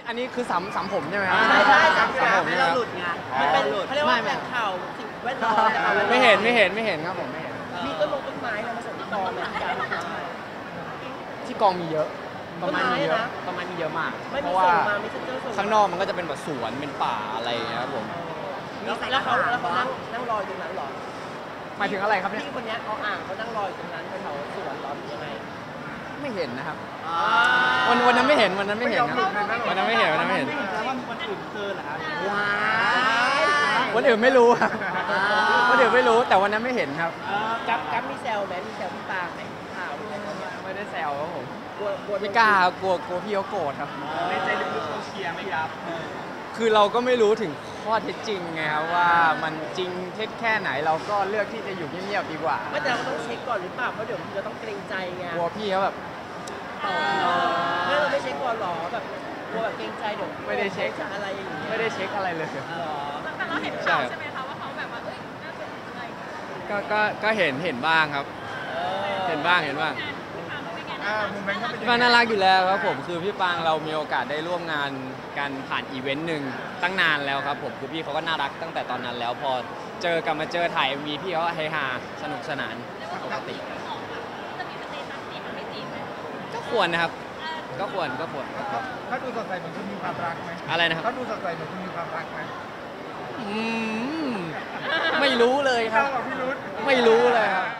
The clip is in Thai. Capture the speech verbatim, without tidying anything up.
อันนี้คือสามสามผมใช่ไหมครับใช่ใช่สามสามผมไม่ใช่ไหมเราครับหลุดไงมันเป็นเขาเรียกว่าแหล่งข่าวสิ่งแวดล้อมนะคะไม่เห็นไม่เห็นไม่เห็นครับผมไม่เห็นมีต้นมงต้นไม้อะไรมาส่งที่กองไหมที่การที่กองมีเยอะประมาณมีเยอะประมาณมีเยอะมากไม่เพมีราะว่าส่งมาไม่เซ็นเจอร์ส่งข้างนอกมันก็จะเป็นแบบสวนเป็นป่าอะไรอย่างเงี้ยครับผมแล้วเขาแล้วเขานั่งนั่งรออยู่ตรงนั้นหรอหมายถึงอะไรครับเนี่ยพี่คนนี้เขาอ่างเขานั่งรออยู่ตรงนั้นแถวสวนหรอหรือยังไงไม่เห็นนะครับวันวันนั้นไม่เห็นวันนั้นไม่เห็นครับวันนั้นไม่เห็นวันนั้นไม่เห็นแล้วว่าวันอื่นเจอเหรอครับว้ายวันอื่นไม่รู้ครับวันอื่นไม่รู้แต่วันนั้นไม่เห็นครับกับกับมีแซวไหมมีแซวพี่ปางไหมข่าวอะไรเงี้ยไม่ได้แซวครับผมกลัวกลัวไม่กล้ากลัวกลัวพี่เขาโกรธครับในใจลึกๆเราเชียร์ไหมครับคือเราก็ไม่รู้ถึงข้อเท็จจริงไงครับว่ามันจริงเท็จแค่ไหนเราก็เลือกที่จะอยู่เงียบๆดีกว่าไม่แต่เราต้องเช็คก่อนหรือเปล่าเพราะเดี๋ยวมันจะต้องเกรงใจไงกลัวพี่เขาแบบไม่เราไม่เช็คก่อนหรอแบบกลัวแบบเกรงใจเดี๋ยวไม่ได้เช็คจะอะไรอย่างเงี้ยไม่ได้เช็คอะไรเลยเออแต่เราเห็นข่าวใช่ไหมคะว่าเขาแบบว่าเอ้ยน่าจะอะไรก็ก็ก็เห็นเห็นบ้างครับ เห็นบ้างเห็นบ้างงานที่ทำเป็นไงอ่าบ้างมุมแบงค์ก็เป็นพี่ปางน่ารักอยู่แล้วครับผมคือพี่ปางเรามีโอกาสได้ร่วมงานกันผ่านอีเวนต์หนึ่งตั้งนานแล้วครับผมคือพี่เขาก็น่ารักตั้งแต่ตอนนั้นแล้วพอเจอกันมาเจอถ่าย เอ็ม วี พี่เขาก็เฮฮาสนุกสนานปกติจะมีสเตตัสจีบกับไม่จีบไหมก็ควรนะครับ ก็ควรก็ควรเขาดูสดใสเหมือนคุณมีความรักไหมอะไรนะครับเขาดูสดใสเหมือนคุณมีความรักไหมอืมไม่รู้เลยครับเจ้ากับพี่รุ้ไม่รู้เลยครับ